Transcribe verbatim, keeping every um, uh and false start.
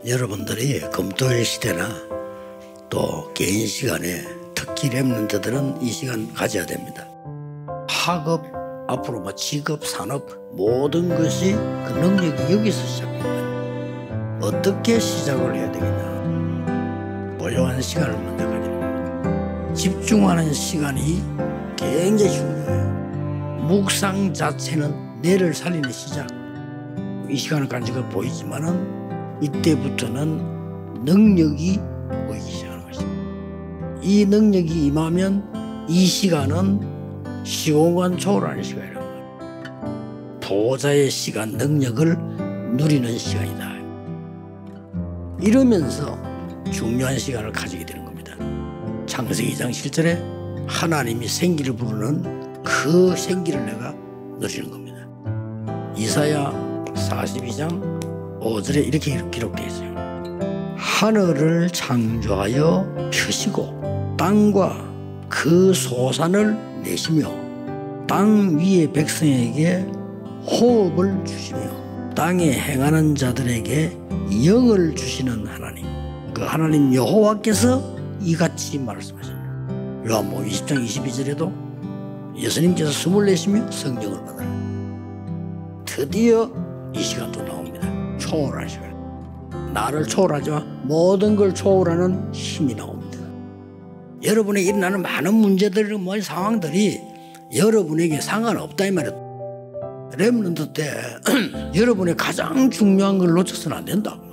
여러분들이 금토일 시대나 또 개인 시간에 특히 랩런트들은 이 시간 가져야 됩니다. 학업, 앞으로 뭐 직업, 산업 모든 것이 그 능력이 여기서 시작됩니다. 어떻게 시작을 해야 되겠냐. 고요한 시간을 먼저 가지는 겁니다. 집중하는 시간이 굉장히 중요해요. 묵상 자체는 뇌를 살리는 시작. 이 시간을 가지고 보이지만은 이때부터는 능력이 보이기 시작하는 것입니다. 이 능력이 임하면 이 시간은 시공간 초월하는 시간이라고 합니다. 보호자의 시간, 능력을 누리는 시간이다. 이러면서 중요한 시간을 가지게 되는 겁니다. 창세기 이 장 칠 절에 하나님이 생기를 부르는 그 생기를 내가 누리는 겁니다. 이사야 사십이 장 오 절에 이렇게 기록되어 있어요. 하늘을 창조하여 펴시고 땅과 그 소산을 내시며 땅 위의 백성에게 호흡을 주시며 땅에 행하는 자들에게 영을 주시는 하나님, 그 하나님 여호와께서 이같이 말씀하십니다. 요한복음 이십 장 이십이 절에도 예수님께서 숨을 내쉬며 성령을 받아라. 드디어 이 시간도 나옵니다. 초월한 시간. 나를 초월하지만 모든 걸 초월하는 힘이 나옵니다. 여러분에게 일어나는 많은 문제들, 뭐 상황들이 여러분에게 상관없다 이 말이에요. 렘넌트 때 여러분의 가장 중요한 걸 놓쳐서는 안 된다.